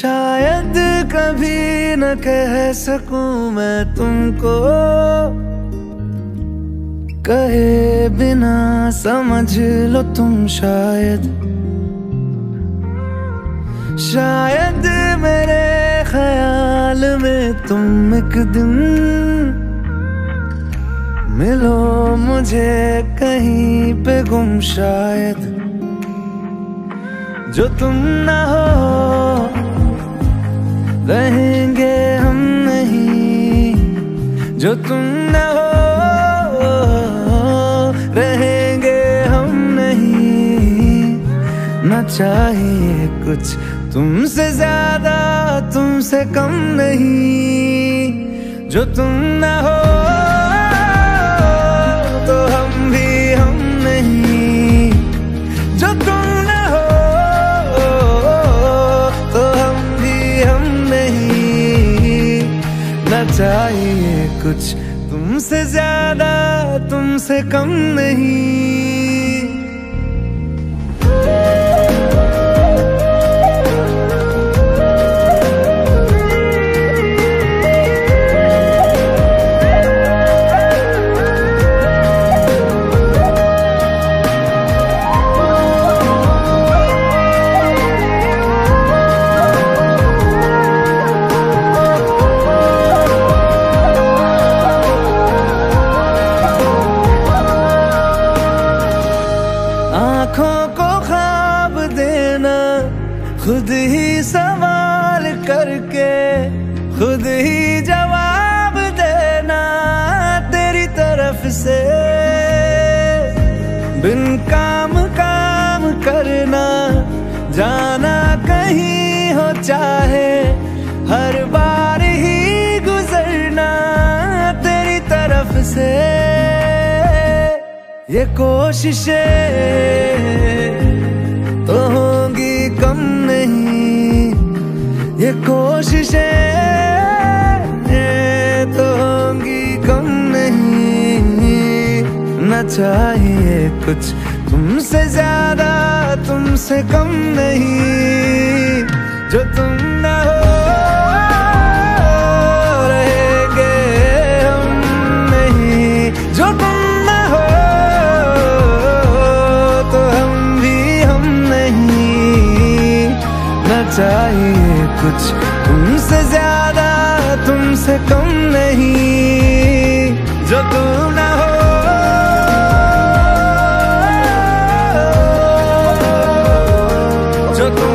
शायद कभी न कह सकूं मैं तुमको, कहे बिना समझ लो तुम शायद मेरे ख्याल में तुम एक दिन मिलो मुझे कहीं पे गुम। शायद जो तुम ना हो रहेंगे हम नहीं, जो तुम ना हो रहेंगे हम नहीं। ना चाहिए कुछ तुमसे ज्यादा तुमसे कम नहीं, जो तुम ना हो तो हम भी हम नहीं, जो तुम ना हो तो हम भी हम नहीं। ना चाहिए कुछ तुमसे ज्यादा तुमसे कम नहीं। आँखों को ख्वाब देना, खुद ही सवाल करके खुद ही जवाब देना तेरी तरफ से। बिन काम काम करना, जाना कहीं हो चाहे हर बार ही गुजरना तेरी तरफ से। ये कोशिशें तो होंगी कम नहीं, ये कोशिशें तो होंगी कम नहीं। ना चाहिए कुछ तुमसे ज्यादा तुमसे कम नहीं, जो तुम ना हो रहेंगे हम नहीं, जो तुम चाहिए कुछ तुमसे ज्यादा तुमसे कम नहीं, जो तुम ना हो जो तुम